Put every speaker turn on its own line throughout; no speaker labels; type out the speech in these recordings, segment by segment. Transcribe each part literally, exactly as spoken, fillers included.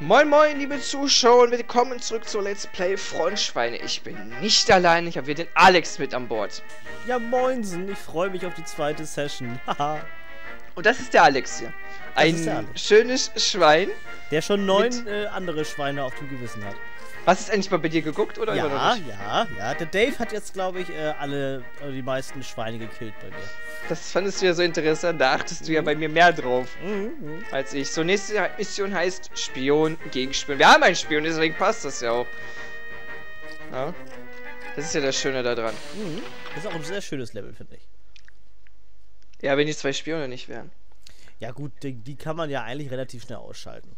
Moin moin liebe Zuschauer und willkommen zurück zu Let's Play Frontschweine. Ich bin nicht allein, ich habe hier den Alex mit an Bord.
Ja moinsen, ich freue mich auf die zweite Session. Haha.
Und das ist der Alex hier. Ein Alex. Schönes Schwein.
Der schon neun äh, andere Schweine auf dem Gewissen hat.
Hast du es endlich mal bei dir geguckt, oder?
Ja,
noch nicht?
ja, ja. Der Dave hat jetzt, glaube ich, äh, alle, äh, die meisten Schweine gekillt bei mir.
Das fandest du ja so interessant, da achtest du ja bei mir mehr drauf,
mhm.
als ich. So, nächste Mission heißt Spion gegen Spion. Wir haben einen Spion, deswegen passt das ja auch. Ja. Das ist ja das Schöne daran.
Mhm. Das ist auch ein sehr schönes Level, finde ich.
Ja, wenn die zwei Spione nicht wären.
Ja gut, die, die kann man ja eigentlich relativ schnell ausschalten.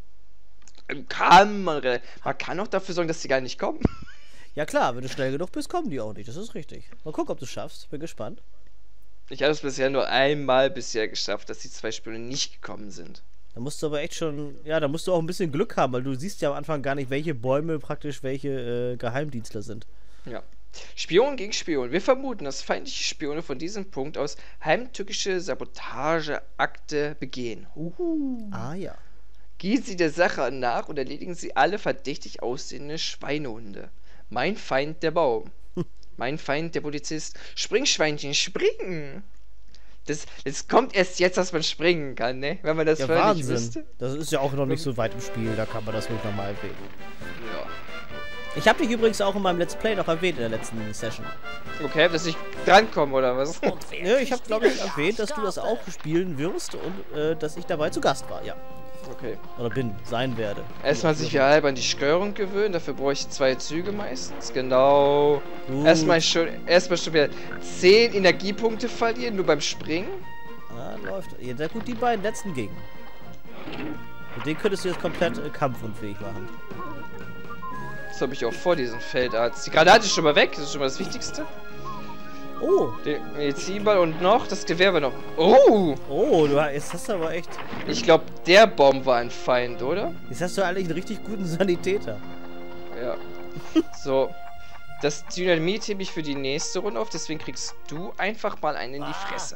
Kann man, man kann auch dafür sorgen, dass die gar nicht kommen.
Ja klar, wenn du schnell genug bist, kommen die auch nicht. Das ist richtig. Mal gucken, ob du es schaffst. Bin gespannt.
Ich habe es bisher nur einmal bisher geschafft, dass die zwei Spione nicht gekommen sind.
Da musst du aber echt schon, ja, da musst du auch ein bisschen Glück haben, weil du siehst ja am Anfang gar nicht, welche Bäume praktisch welche äh, Geheimdienstler sind.
Ja. Spion gegen Spion. Wir vermuten, dass feindliche Spione von diesem Punkt aus heimtückische Sabotageakte begehen. Uhu.
Ah ja.
Gehen Sie der Sache nach und erledigen Sie alle verdächtig aussehende Schweinehunde. Mein Feind der Baum. Mein Feind der Polizist. Spring, Schweinchen, springen! Das, das kommt erst jetzt, dass man springen kann, ne? Wenn man das
ja,
vorher nicht
Wahnsinn.
wüsste.
Das ist ja auch noch nicht so weit im Spiel, da kann man das ruhig nochmal erwähnen.
Ja.
Ich habe dich übrigens auch in meinem Let's Play noch erwähnt in der letzten Session.
Okay, dass ich drankomme, oder was?
Ja, ich habe, glaube ich, erwähnt, dass du das auch spielen wirst und äh, dass ich dabei zu Gast war, ja.
Okay.
Oder bin, sein werde.
Erstmal sich wie halb an die Steuerung gewöhnen, dafür brauche ich zwei Züge meistens, genau.
Gut.
Erstmal schon, erstmal schon wieder zehn Energiepunkte verlieren, nur beim Springen.
Ah, läuft. Ja, da gut, die beiden letzten Gegner. Mit denen könntest du jetzt komplett äh, kampfunfähig machen.
Das habe ich auch vor, diesen Feldarzt. Die Granate ist schon mal weg, das ist schon mal das Wichtigste.
Oh.
Den Medizinball und noch das Gewehr war noch. Oh!
Oh, du jetzt hast du aber echt.
Ich glaube, der Bomb war ein Feind, oder?
Jetzt hast du eigentlich einen richtig guten Sanitäter.
Ja. So. Das Dynamit hebe ich für die nächste Runde auf, deswegen kriegst du einfach mal einen in die Fresse.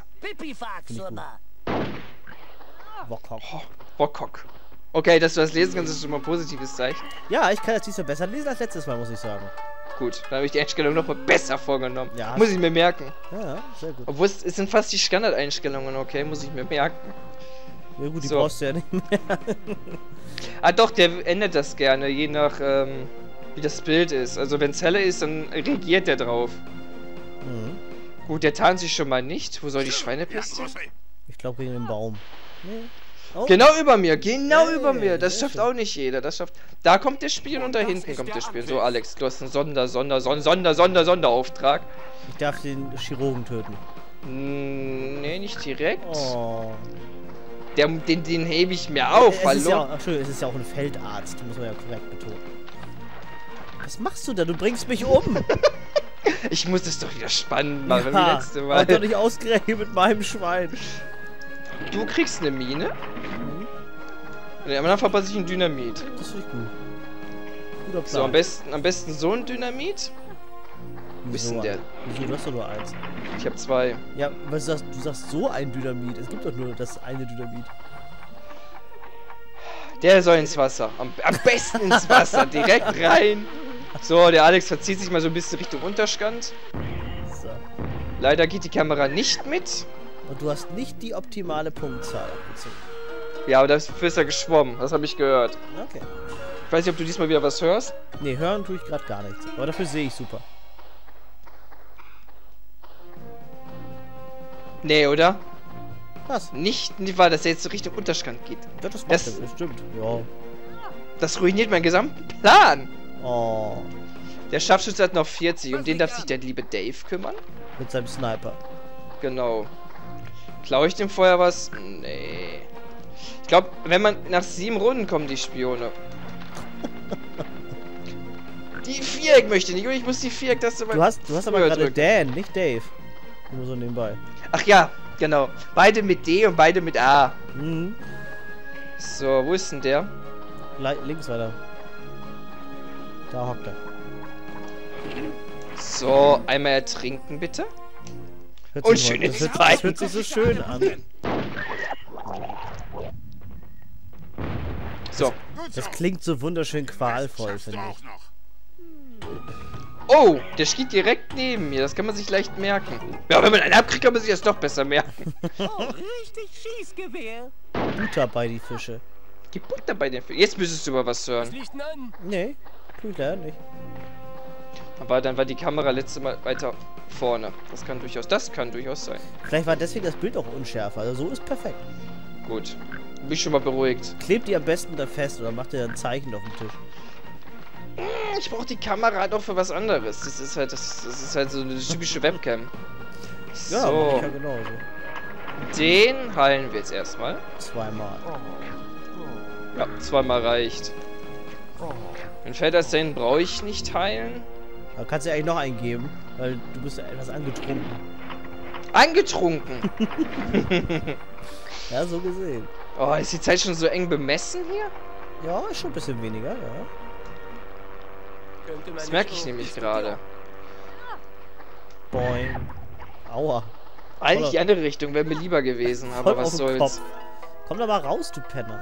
Wokok.
Oh, Wokok. Okay, dass du das lesen kannst, ist schon mal ein positives Zeichen.
Ja, ich kann das diesmal besser lesen als letztes Mal, muss ich sagen.
Gut, dann habe ich die Einstellung noch mal besser vorgenommen.
Ja.
Muss ich mir merken.
Ja, sehr gut.
Obwohl es, es sind fast die Standardeinstellungen, okay, muss ich mir merken.
Ja gut, die
so.
brauchst du ja nicht mehr.
Ah doch, der ändert das gerne, je nach ähm, wie das Bild ist. Also wenn es heller ist, dann reagiert der drauf.
Mhm.
Gut, der tarnt sich schon mal nicht. Wo soll die Schweinepiste?
Ich glaube gegen den Baum. Nee. Oh.
Genau über mir, genau
hey,
über mir. Das schafft
schön.
auch nicht jeder. Das schafft. Da kommt der Spion und da hinten kommt der Spion. So, Alex, du hast einen Sonder, Sonder, Sonder, Sonder, Sonder, Sonderauftrag.
Ich darf den Chirurgen töten.
Mm, nee, nicht direkt.
Oh.
Der, den, den hebe ich mir auf,
es
hallo.
Ist ja auch, ach, schön, es ist ja auch ein Feldarzt, muss man ja korrekt betonen. Was machst du da? Du bringst mich um.
Ich muss das doch wieder spannend machen,
ja,
wie letzte Mal.
Und doch nicht ausgerechnet mit meinem Schwein.
Du kriegst eine Mine.
Mhm.
Und am anderen verpasse ich ein Dynamit.
Das finde ich gut. Guter Plan.
So, am besten, am besten so ein Dynamit. Wo ist denn der?
Wieso, du hast doch nur eins.
Ich habe zwei.
Ja, was du sagst, du sagst so ein Dynamit. Es gibt doch nur das eine Dynamit.
Der soll ins Wasser. Am, am besten ins Wasser. Direkt rein. So, der Alex verzieht sich mal so ein bisschen Richtung Unterstand.
So.
Leider geht die Kamera nicht mit.
Und du hast nicht die optimale Punktzahl abgezogen.
Ja, aber dafür ist er geschwommen. Das habe ich gehört.
Okay.
Ich weiß nicht, ob du diesmal wieder was hörst.
Nee, hören tue ich gerade gar nichts. Aber dafür sehe ich super.
Nee, oder?
Was?
Nicht, nicht wahr, dass er jetzt so Richtung Unterstand geht.
Ja, das macht
Das-
das, das stimmt. Ja.
Das ruiniert meinen gesamten Plan.
Oh.
Der Scharfschütze hat noch vierzig. Um den darf sich der liebe Dave kümmern.
Mit seinem Sniper.
Genau. Klaue ich dem vorher was? Nee. Ich glaube, wenn man nach sieben Runden kommen die Spione. Die Viereck möchte nicht. Und ich muss die Viereck, dass du
Du hast, du hast aber
früher
gerade
drücken.
Dan, nicht Dave. Nur so nebenbei.
Ach ja, genau. Beide mit D und beide mit A.
Mhm.
So, wo ist denn der?
Le links weiter. Da hockt er.
So, einmal ertrinken bitte.
Hört
Und
sich
schön
mal-
ins
das, hört,
Bein.
das hört sich so schön an.
So.
Das klingt so wunderschön qualvoll, finde ich.
Oh, der steht direkt neben mir. Das kann man sich leicht merken. Ja, wenn man einen abkriegt, kann man sich das doch besser merken.
Oh, richtig Schießgewehr.
Butter bei die Fische.
Gib Butter bei den Fischen. Jetzt müsstest du mal was hören.
Nee, tu ich leider nicht.
Aber dann war die Kamera letzte Mal weiter vorne. Das kann durchaus, das kann durchaus sein.
Vielleicht war deswegen das Bild auch unschärfer. Also so ist perfekt.
Gut. Bin ich schon mal beruhigt.
Klebt die am besten da fest oder macht ihr ein Zeichen auf dem Tisch.
Ich brauche die Kamera doch für was anderes. Das ist halt, das, das ist halt so eine typische Webcam.
Ja,
So,
mach ich ja genauso.
den heilen wir jetzt erstmal.
Zweimal.
Ja, zweimal reicht. Den Felderstain brauche ich nicht heilen.
Da kannst du ja eigentlich noch eingeben, weil du bist ja etwas angetrunken.
Angetrunken!
Ja, so gesehen.
Oh, ist die Zeit schon so eng bemessen hier?
Ja, ist schon ein bisschen weniger, ja.
Das merke ich nämlich gerade.
Boing. Aua.
Eigentlich die andere Richtung wäre mir lieber gewesen, aber
Voll
was
auf den
soll's.
Kopf. Komm doch mal raus, du Penner.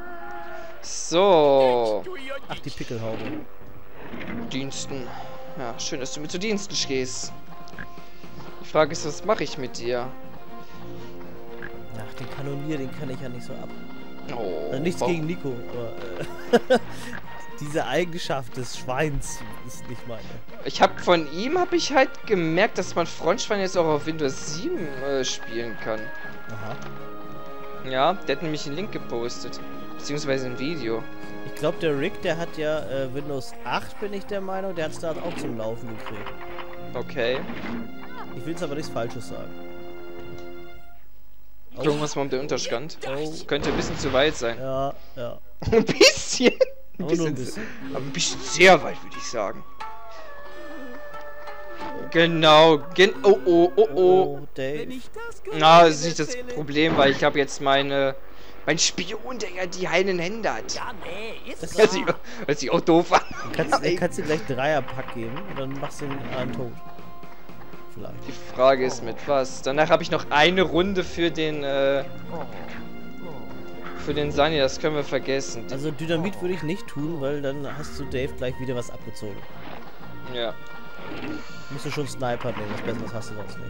So.
Ach, die Pickelhaube.
Diensten. Ja, schön, dass du mir zu Diensten stehst. Die Frage ist, was mache ich mit dir?
Ach, den Kanonier, den kann ich ja nicht so ab.
Oh,
Also nichts
warum?
gegen Nico, aber äh, diese Eigenschaft des Schweins ist nicht meine.
Ich habe von ihm habe ich halt gemerkt, dass man Frontschwein jetzt auch auf Windows sieben äh, spielen kann.
Aha.
Ja, der hat nämlich einen Link gepostet. Beziehungsweise ein Video.
Ich glaube, der Rick, der hat ja äh, Windows acht, bin ich der Meinung, der hat es da auch zum Laufen gekriegt.
Okay.
Ich will jetzt aber nichts Falsches sagen. Oh.
Irgendwas mal um den Unterstand.
Oh.
Könnte ein bisschen zu weit sein.
Ja, ja.
Ein bisschen. Ein
Aber nur
bisschen,
ein bisschen.
aber ein bisschen sehr weit, würde ich sagen. Genau. Gen oh, oh, oh, oh.
Dave.
Na, das ist nicht das Problem, weil ich habe jetzt meine... Mein Spion, der ja die heilen Hände hat.
Ja, nee, ist
Das
Hört sich, hört sich auch doof an.
Kannst, dann kannst du gleich Dreierpack geben und dann machst du ihn an tot. Vielleicht.
Die Frage ist mit was. Danach habe ich noch eine Runde für den, äh... Für den Sunny, das können wir vergessen.
Also Dynamit würde ich nicht tun, weil dann hast du Dave gleich wieder was abgezogen.
Ja.
Musst du schon Sniper nehmen, was Besseres hast du sonst nicht.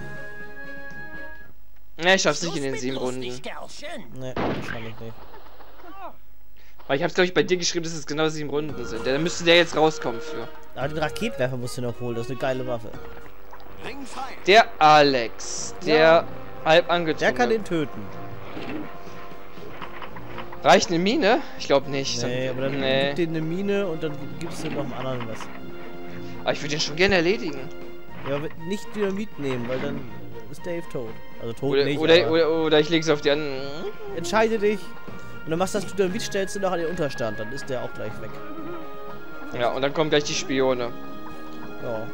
Ne, ich schaff's nicht in den sieben Runden.
Ne, wahrscheinlich nicht.
Weil ich hab's, glaube ich, bei dir geschrieben, dass es genau sieben Runden sind. Dann müsste der jetzt rauskommen für.
Aber den Raketenwerfer musst du noch holen, das ist eine geile Waffe.
Der Alex, der
Ja.
halb angezogen.
Der kann den töten.
Reicht eine Mine? Ich glaube nicht.
Nee, aber dann
nee.
gib den eine Mine und dann gibst du noch einem anderen was.
Aber ich würde den schon gerne erledigen.
Ja, aber nicht Dynamit nehmen, weil dann ist Dave tot. Also tot
Oder,
nicht,
oder,
aber
oder, oder ich leg's auf die anderen.
entscheide dich. Und dann machst du das Dynamit, stellst du noch an den Unterstand, dann ist der auch gleich weg.
Ja, und dann kommen gleich die Spione.
Ja.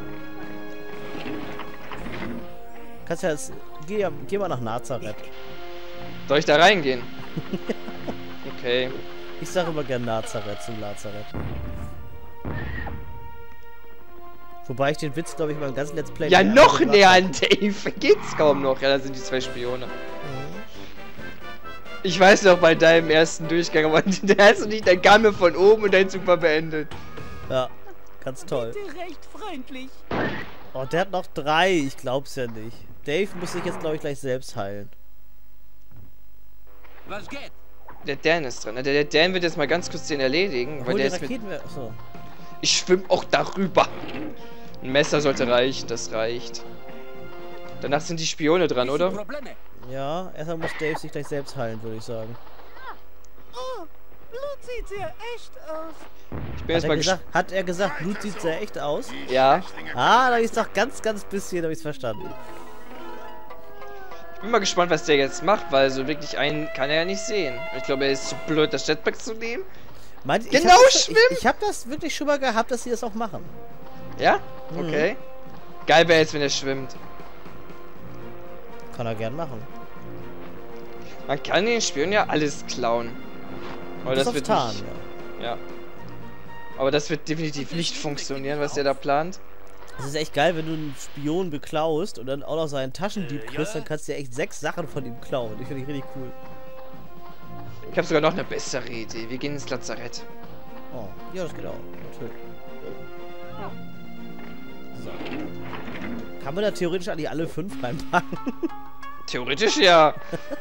Kannst ja jetzt... Geh, ja- geh mal nach Nazareth.
Soll ich da reingehen? Okay.
Ich sage immer gern Nazareth zum Lazareth. Wobei ich den Witz, glaube ich, beim ganzen Let's Play...
Ja,
nicht
noch
einmal
näher
gemacht
an Dave. Geht's kaum noch. Ja, da sind die zwei Spione. Ich weiß noch bei deinem ersten Durchgang, aber da hast du nicht, dann kam mir von oben und dein Zug war beendet.
hab. Ja, ganz toll.
recht freundlich.
Oh, der hat noch drei. Ich glaub's ja nicht. Dave muss sich jetzt, glaube ich, gleich selbst heilen.
Was geht?
Der Dan ist dran. Der, der Dan wird jetzt mal ganz kurz den erledigen, weil
Hol
der
die
ist mit...
Raketenwerfer. Achso.
Ich schwimme auch darüber. Ein Messer sollte reichen, das reicht. Danach sind die Spione dran, oder?
Probleme.
Ja, erstmal muss Dave sich gleich selbst heilen, würde ich sagen.
Oh, Blut sieht sehr echt aus.
Ich bin
Hat
jetzt
er,
mal
gesagt, hat er gesagt, Blut sieht sehr echt aus?
gespannt. Ja.
Ah, da ist doch ganz, ganz bisschen, habe ich's verstanden.
Ich bin mal gespannt, was der jetzt macht, weil so wirklich einen kann er ja nicht sehen. Ich glaube, er ist zu blöd, das Jetpack zu nehmen.
Meint,
Genau,
ich hab das,
schwimmen!
Ich, ich habe das wirklich schon mal gehabt, dass sie das auch machen.
Ja?
Mhm.
Okay. Geil wäre jetzt, wenn er schwimmt.
Kann er gern machen.
Man kann den Spion ja alles klauen. Aber
Bis
das
aufs
wird
Tarn,
nicht...
ja.
Ja. Aber das wird definitiv nicht funktionieren, was der da plant.
Es ist echt geil, wenn du einen Spion beklaust und dann auch noch seinen Taschendieb kriegst, dann kannst du ja echt sechs Sachen von ihm klauen. Ich finde ich richtig cool.
Ich habe sogar noch eine bessere Idee. Wir gehen ins Lazarett.
Oh, ja, das geht auch. Natürlich. So. Kann man da theoretisch eigentlich alle fünf reinpacken?
Theoretisch ja.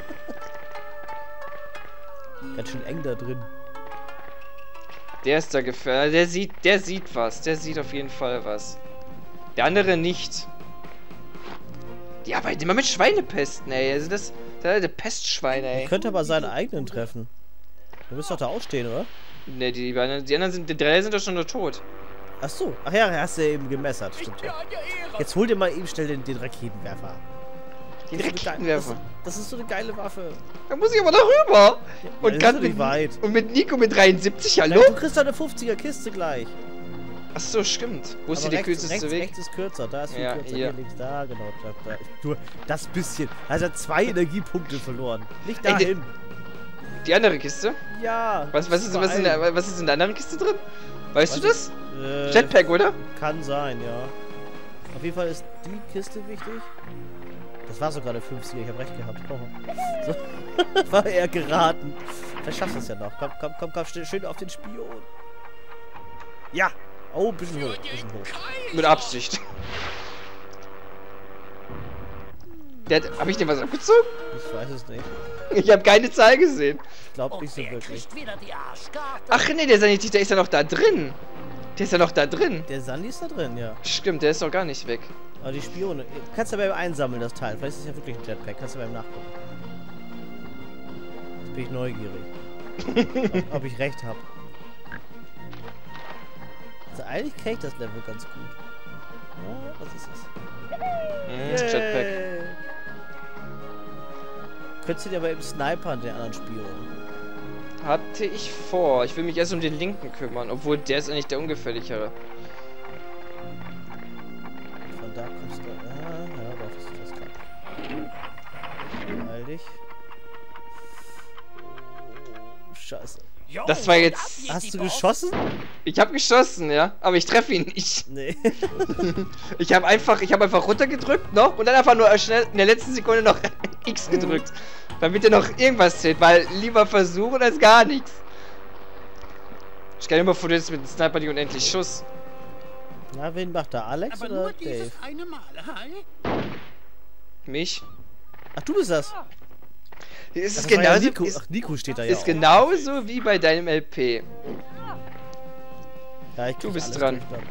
Ganz schön eng da drin.
Der ist da gefährlich. Der sieht, der sieht was. Der sieht auf jeden Fall was. Der andere nicht. Die arbeiten immer mit Schweinepesten, ey. Also das, das ist der Pestschweine, ey.
Er könnte aber seinen eigenen treffen. Du wirst doch da ausstehen, oder?
Ne, die, die anderen sind, die drei sind doch schon tot.
Ach so. Ach ja, hast du eben gemessert. Stimmt ja. Jetzt hol dir mal eben schnell den, den Raketenwerfer.
Den
Das ist so eine
Raketenwerfer.
geile- Das, das ist so eine geile Waffe.
Da muss ich aber noch rüber. Und
das
kann
ist
mit,
nicht weit.
und mit Nico mit dreiundsiebzig, hallo?
Ja, du kriegst doch eine fünfziger Kiste gleich.
Ach so, stimmt. Wo ist
Aber
hier der
rechts,
kürzeste
rechts,
Weg?
rechts ist kürzer, da ist viel
Ja,
kürzer.
hier.
Hier links, da, genau. Da, da. Nur das bisschen. Also hat zwei Energiepunkte verloren. Nicht
Ey,
dahin.
Die andere Kiste?
Ja.
Was, was, ist, was, ist in der, was ist in der anderen Kiste drin? Weißt du das?
Äh,
Jetpack, oder?
Kann sein, ja. Auf jeden Fall ist die Kiste wichtig. Das war sogar der fünfziger, ich habe recht gehabt. Oh. So. War eher geraten. Vielleicht schaffst du es ja noch. Komm, komm, komm, komm, steh- schön auf den Spion. Ja. Oh, bisschen hoch, bisschen hoch.
Mit Absicht. Der hat, hab ich den was abgezogen?
Ich weiß es nicht.
Ich habe keine Zahl gesehen.
Ich glaube nicht so wirklich.
wieder die Arschkarte?
Ach nee, der Sanitäter ist ja noch da drin. Der ist ja noch da drin.
Der Sandy ist da drin, ja.
Stimmt, der ist doch gar nicht weg.
Aber die Spione. Kannst du beim Einsammeln das Teil. Vielleicht ist es ja wirklich ein Jetpack. Kannst du beim Nachgucken. Jetzt bin ich neugierig. ob, ob ich recht habe. Also eigentlich kenne ich das Level ganz gut. Ja, was ist das?
Mhm, das Jetpack.
Yay. Könntest du dir aber eben snipern, den anderen Spion.
Hatte ich vor. Ich will mich erst um den linken kümmern. Obwohl, der ist eigentlich der ungefährlichere.
Von da kommst du. Ah, ja, da ist das klar. Heil dich. Oh, Scheiße.
Jo,
Das war
und
jetzt-
ab geht
Hast
die
du
Post.
geschossen?
Ich habe geschossen, ja. Aber ich treffe ihn nicht.
Nee.
Ich habe einfach, ich habe einfach runtergedrückt noch und dann einfach nur schnell in der letzten Sekunde noch X gedrückt. Damit er noch irgendwas zählt, weil lieber versuchen als gar nichts. Stell dir mal vor, du hättest mit dem Sniper die unendlich Schuss.
Na, wen macht da? Alex
Aber
oder
nur
Dave?
dieses eine Mal, hi?
Mich?
Ach, du bist das.
Es
Das
ist
war ja
genauso,
Nico.
ist,
Ach, Nico steht da ja
ist
auch.
genauso wie bei deinem L P.
Ja, ich
Du
krieg
bist
alles
dran.
durch dann.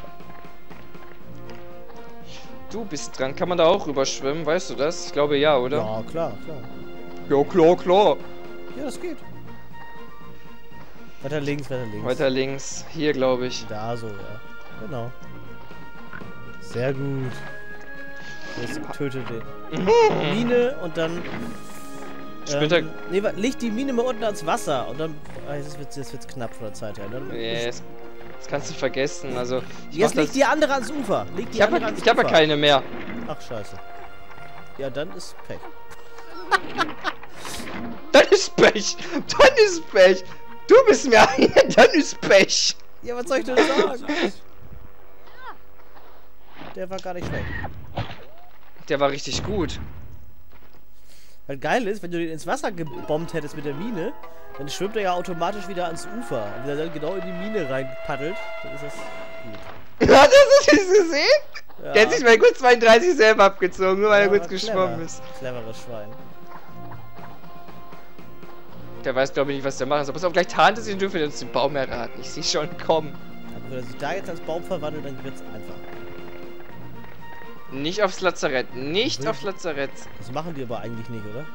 Du bist dran. Kann man da auch rüberschwimmen? Weißt du das? Ich glaube ja, oder?
Ja, klar, klar.
Ja, klar, klar.
Ja, das geht. Weiter links, weiter links.
Weiter links. Hier, glaube ich.
Da so, ja. Genau. Sehr gut. Jetzt töte den. Mine und dann.
Später.
Ähm, nee, wa- leg die Mine mal unten ans Wasser und dann. Ah, jetzt wird's, jetzt wird's knapp von der Zeit her. Dann,
Yes. Das kannst du vergessen. Also, ich
jetzt
mach
leg
das.
die andere ans Ufer. Leg die
Ich habe
andere ans
ich hab ja
Ufer.
keine mehr.
Ach, scheiße. Ja, dann ist Pech.
Dann ist Pech. Dann ist Pech. Du bist mir einer, dann ist Pech.
Ja, was soll ich denn sagen? Der war gar nicht schlecht.
Der war richtig gut.
Weil geil ist, wenn du den ins Wasser gebombt hättest mit der Mine, dann schwimmt er ja automatisch wieder ans Ufer. Und wenn er dann genau in die Mine reinpaddelt, dann ist das gut.
Hat er das nicht gesehen?
Ja.
Der hat sich mal kurz zweiunddreißig selber abgezogen, nur weil er
Ja,
kurz
war
geschwommen
clever.
ist.
Cleveres Schwein.
Der weiß, glaube ich, nicht, was der macht. So, pass auf, gleich tarnt er sich und dürfen wir uns den Baum erraten. Ich sehe schon kommen.
Aber wenn er sich da jetzt als Baum verwandelt, dann wird's einfach.
Nicht aufs Lazarett. Nicht
Ui.
aufs Lazarett.
Das machen die aber eigentlich nicht, oder?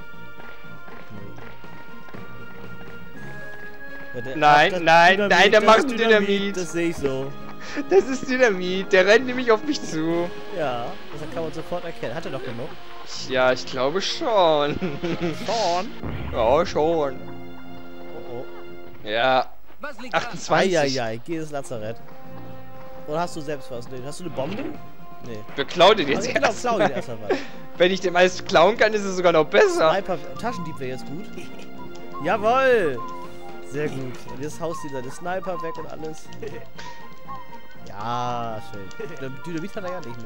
Nee. Ja, der-
Nein,
ach, das
nein, nein, der
das
macht
ist
Dynamit.
Das sehe ich so.
Das ist Dynamit. Der rennt nämlich auf mich zu.
Ja, das kann man sofort erkennen. Hat er doch genug?
Ja, ich glaube schon.
Schon.
Ja, schon.
Oh oh.
Ja,
Was liegt an?
achtundzwanzig.
Eieiei, geh ins Lazarett. Oder hast du selbst was? Nee, hast du eine Bombe? Nee.
Wir klauen den jetzt
Also, genau,
erst.
klau ihn erst einmal.
Wenn ich dem alles klauen kann, ist es sogar noch besser.
Sniper, Taschendieb wäre jetzt gut. Jawoll! Sehr gut. Und jetzt haust du da den Sniper weg und alles. Ja, schön. Der Dynamit hat er ja nicht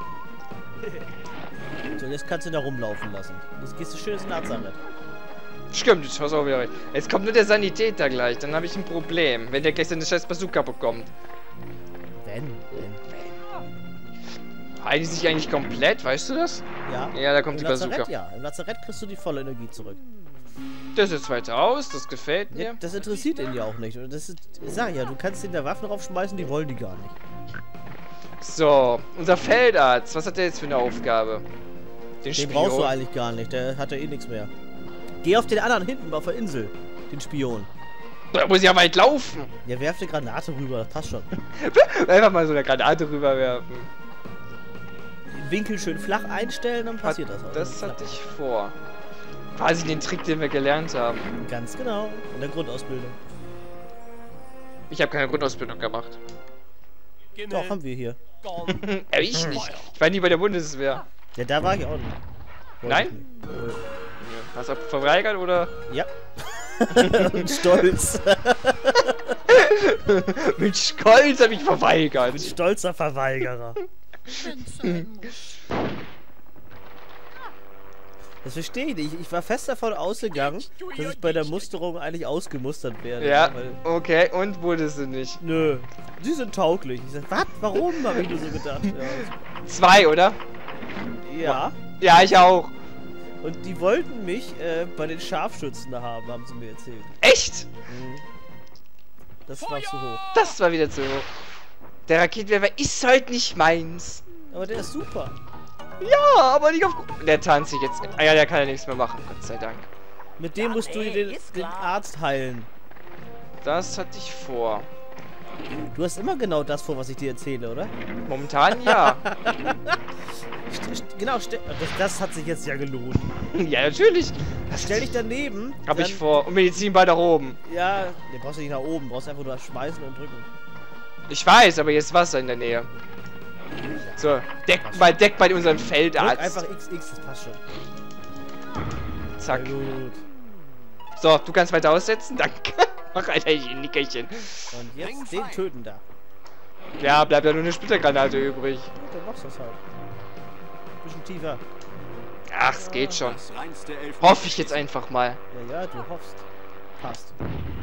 mehr. So, jetzt kannst du ihn da rumlaufen lassen. Jetzt gehst du schön ins Lazarett.
Stimmt, ich hast auch wieder recht. Jetzt kommt nur der Sanitäter gleich, dann habe ich ein Problem, wenn der gleich seine scheiß Bazooka bekommt.
Wenn, wenn.
Heilen die sich eigentlich komplett, weißt du das?
Ja.
Ja, da kommt
Im
die Bazooka.
Lazarett, ja. Im Lazarett kriegst du die volle Energie zurück.
Das ist weiter aus, das gefällt mir.
Ja, das interessiert ihn ja auch nicht. Und das ist, ich sag ja, du kannst den da Waffen draufschmeißen, die wollen die gar nicht.
So, unser Feldarzt, was hat der jetzt für eine Aufgabe? Den,
Den brauchst du eigentlich gar nicht, der hat ja eh nichts mehr. Geh auf den anderen hinten auf der Insel, den Spion.
Da muss ich ja weit laufen.
Ja, werf eine Granate rüber, das passt schon.
Einfach mal so eine Granate rüberwerfen.
Den Winkel schön flach einstellen, dann passiert
Hat,
das auch.
Das hatte ich vor. Quasi den Trick, den wir gelernt haben.
Ganz genau, in der Grundausbildung.
Ich habe keine Grundausbildung gemacht.
Doch, haben wir hier.
Ja, ich nicht. Ich war nie bei der Bundeswehr.
Ja, da war ich auch nicht. Wollte
Nein?
ich nicht. Nö.
Hast du verweigert oder?
Ja. Und stolz.
Mit Stolz habe ich verweigert.
Stolzer Verweigerer. Das verstehe ich nicht. Ich war fest davon ausgegangen, dass ich bei der Musterung eigentlich ausgemustert werde.
Ja,
weil-
okay. Und wurdest du nicht?
Nö, sie sind tauglich. Ich sag, was? Warum? Habe ich nur so gedacht.
Zwei, oder?
Ja. ja.
Ja, ich auch.
Und die wollten mich äh, bei den Scharfschützen haben, haben sie mir erzählt.
Echt?
Mhm. Das war zu hoch.
Das war wieder zu hoch. Der Raketenwerfer ist halt nicht meins.
Aber der ist super.
Ja, aber nicht auf... Der tanzt sich jetzt... Ah ja, der kann ja nichts mehr machen, Gott sei Dank.
Mit dem musst du den, den Arzt heilen.
Das hatte ich vor.
Du hast immer genau das vor, was ich dir erzähle, oder?
Momentan ja.
St st genau, st das, das hat sich jetzt ja gelohnt.
Ja, natürlich.
Stell dich daneben.
Hab
dann,
ich vor. Und Medizinball nach oben.
Ja, den brauchst du nicht nach oben, brauchst einfach nur schmeißen und drücken.
Ich weiß, aber hier ist Wasser in der Nähe. So, deck mal, deck mal unseren
Drück
Feldarzt.
einfach X X, das passt schon.
Zack.
Sehr gut.
So, du kannst weiter aussetzen. Danke. Mach Alter, ein Nickerchen.
Und jetzt den töten da.
Ja, bleibt ja nur eine Splittergranate übrig.
Dann machst du das halt. Bisschen tiefer.
Ach, es geht schon. Hoffe ich jetzt einfach mal.
Ja, ja, du hoffst. Passt.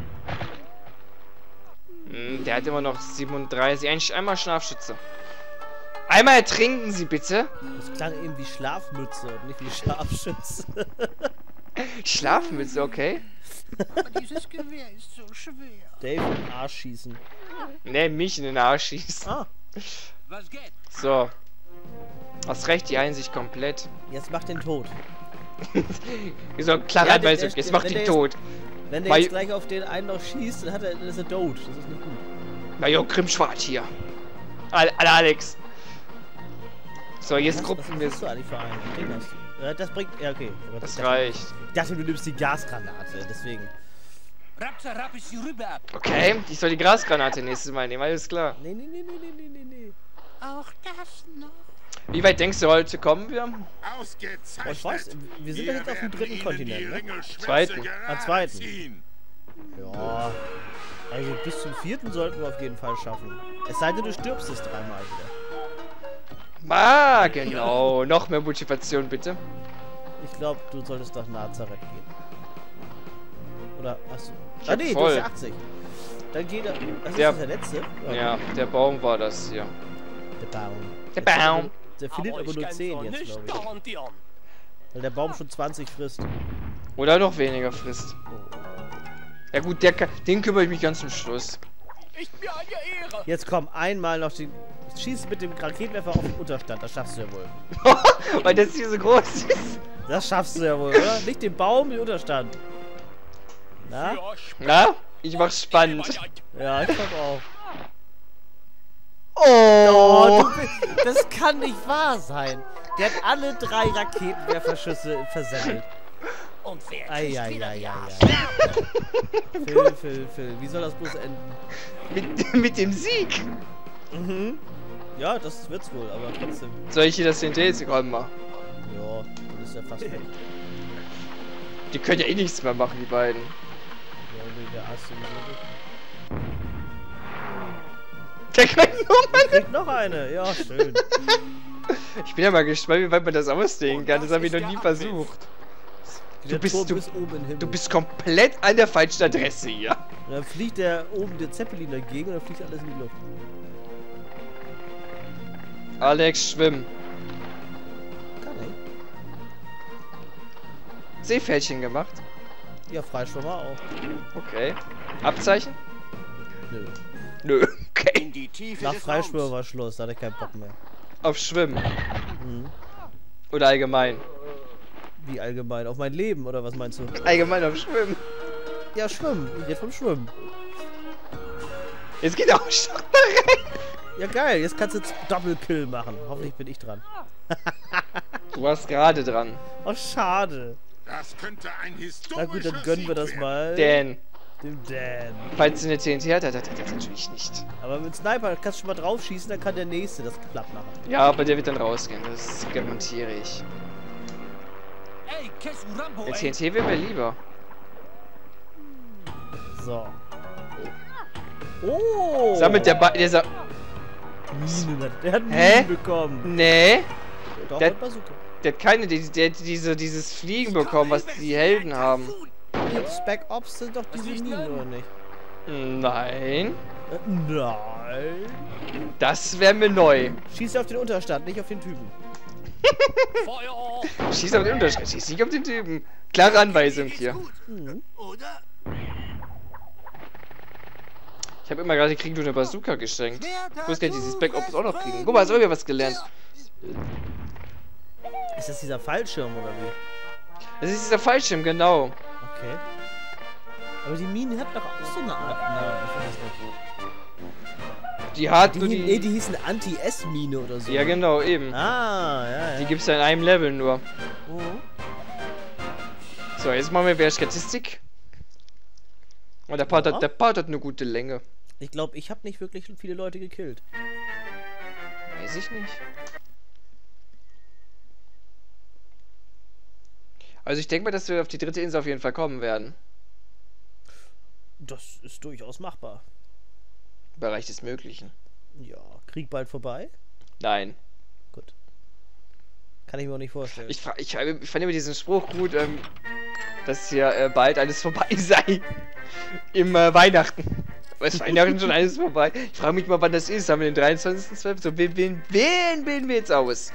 Hm, der hat immer noch siebenunddreißig. Ein, einmal Scharfschütze. Einmal ertrinken Sie bitte.
Das klang eben wie Schlafmütze und nicht wie Scharfschütze.
Schlafmütze, okay.
Aber dieses Gewehr ist so schwer.
Dave in den Arsch schießen.
Ne, mich in den Arsch schießen.
Ah,
Was geht?
So. Hast recht, die Einsicht komplett.
jetzt mach den tot.
So, klare
Ja,
Anweisung.
der-
Jetzt
der-
macht
wenn
ihn
der jetzt-
tot.
Wenn der
Weil-
jetzt gleich auf den einen noch schießt, dann, hat er, dann ist er tot. Das ist nicht gut.
Major Krimschwart hier. Al Al Alex. So, jetzt
Was,
gruppen
was
wir.
hast du eigentlich für einen? Den hast du. Ja, das bringt. Ja, okay. Aber
Das
ich dachte-
reicht.
Ich dachte, du nimmst die Gasgranate, deswegen.
Rapsarap ist hier rüber.
Okay, ich soll die Grasgranate nächstes Mal nehmen, alles klar.
Nee, nee, nee, nee, nee, nee, nee.
Auch das noch.
Wie weit denkst du, heute kommen wir?
Ausgezeichnet.
Oh, ich weiß, wir sind doch jetzt auf dem dritten Kontinent, ne?
Zweiten.
Ah, zweiten. Ja. Also bis zum vierten sollten wir auf jeden Fall schaffen. Es sei denn, du stirbst es dreimal wieder.
Ah, genau. Noch mehr Motivation, bitte.
Ich glaube, du solltest nach Nazareth gehen. Oder hast du.
Ich
Ah
hab
nee, du
voll.
hast ja achtzig. Dann geht er. Das
Der-
ist das der letzte?
Ja, der Baum war das hier.
Der Baum.
Der
Der
Baum.
findet- Der findet aber nur zehn jetzt, glaube ich.
garantieren.
Weil der Baum schon zwanzig frisst.
Oder noch weniger frisst. Ja gut, der kann, den kümmere ich mich ganz zum Schluss.
Ich mir eine Ehre.
Jetzt komm, einmal noch den. Schieß mit dem Raketenwerfer auf den Unterstand, das schaffst du ja wohl.
Weil das hier so groß ist.
Das schaffst du ja wohl, oder? Nicht den Baum, den Unterstand. Na?
Na? Ich mach's spannend.
Ja, ich glaube auch.
Oh!
Oh, du bist, das kann nicht wahr sein. Der hat alle drei Raketenwerferschüsse versemmelt.
Und wer
Eieieiei. Phil, Phil, Phil, wie soll das bloß enden?
Mit, mit dem Sieg.
Mhm. Ja, das wird's wohl, aber trotzdem.
Soll ich hier das Synthesikomm machen?
Ja, das ist ja fast weg.
Die können ja eh nichts mehr machen, die beiden.
Ja, nee, der Ass sowieso nicht.
Der kriegt nur meine.
Kriegt noch eine, ja, schön.
Ich bin ja mal gespannt, wie weit man das ausdehnen kann. Das habe ich noch nie versucht.
Der
Du bist-
Turm
du-
bis oben in den Himmel.
Du bist komplett an der falschen Adresse hier.
Und dann fliegt der oben der Zeppelin dagegen und dann fliegt alles in die Luft.
Alex, schwimm.
Kann ich.
Seepferdchen gemacht.
Ja, Freischwimmer auch.
Okay. Abzeichen?
Nö.
Nö. Okay.
In die Tiefe
Nach
des
Freischwimmer
Raums.
war Schluss, da hatte ich keinen Bock mehr.
Auf Schwimmen.
Mhm.
Oder allgemein.
Wie allgemein? Auf mein Leben, oder was meinst du?
Allgemein auf Schwimmen.
Ja, Schwimmen. Ich rede vom Schwimmen.
Jetzt geht auch schon da rein.
Ja, geil. Jetzt kannst du jetzt Double Kill machen. Hoffentlich bin ich dran.
Du warst gerade dran.
Oh, schade.
Das könnte ein historischer
Na gut, dann gönnen wir das
Sieg
mal.
Dan.
Dem Dan.
Falls du eine T N T hat, hat er das natürlich nicht.
Aber mit Sniper kannst du schon mal drauf schießen, dann kann der nächste das platt machen.
Ja, aber der wird dann rausgehen. Das garantiere ich. Der T N T wäre mir lieber.
So. Oh!
Sammelt der ba der sa
Minen hat, der hat Minen
Hä?
bekommen.
Nee.
Doch,
Der-
mit Bazooka.
Der hat keine, die, der hat diese, dieses Fliegen bekommen, was die Helden haben.
Die Spec Ops sind doch diese Minen, oder nicht?
Nein.
Äh, Nein.
Das wäre mir neu.
Schieß auf den Unterstand, nicht auf den Typen.
Schieß auf den Unterschritt, schieß nicht auf den Typen. Klare Anweisung hier.
Mhm.
Oder?
Ich habe immer gerade kriegen du eine Bazooka geschenkt. Ich muss gleich dieses Spec Ops auch noch kriegen. Guck mal, so haben wir was gelernt.
Ist das dieser Fallschirm, oder wie?
Das ist dieser Fallschirm, genau.
Okay. Aber die Mine hat doch auch so eine Art Namen. Ich weiß nicht.
Die hat
Die,
nur
die, nee,
die...
die hießen Anti-S-Mine oder so.
Ja, genau, eben.
Ah, ja, ja.
Die gibt's ja in einem Level nur.
Mhm.
So, jetzt machen wir wieder Statistik. Und der Part,
Ja.
hat, der Part hat eine gute Länge.
Ich glaube, ich habe nicht wirklich viele Leute gekillt.
Weiß ich nicht. Also ich denke mal, dass wir auf die dritte Insel auf jeden Fall kommen werden.
Das ist durchaus machbar.
Im Bereich des Möglichen.
Ja, Krieg bald vorbei?
Nein.
Gut. Kann ich mir auch nicht vorstellen.
Ich, fra- ich, ich fand immer diesen Spruch gut, ähm, dass hier äh, bald alles vorbei sei. Im äh, Weihnachten. Aber ist Weihnachten schon alles vorbei? Ich frage mich mal, wann das ist. Haben wir den dreiundzwanzigsten zwölften So, wen, wen, wen wählen wir jetzt aus?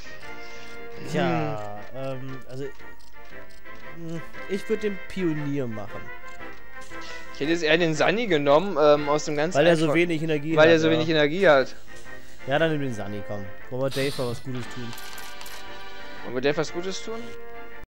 Tja, ähm, also... mh, Ich würde den Pionier machen.
Ich hätte jetzt eher den Sunny genommen, ähm, aus dem ganzen
Weil er so
einfach-
wenig Energie
Weil
hat.
er so
ja.
wenig Energie hat.
Ja, dann nimm den Sunny, komm. Wollen wir Dave mal was Gutes tun?
Wollen wir Dave was Gutes tun?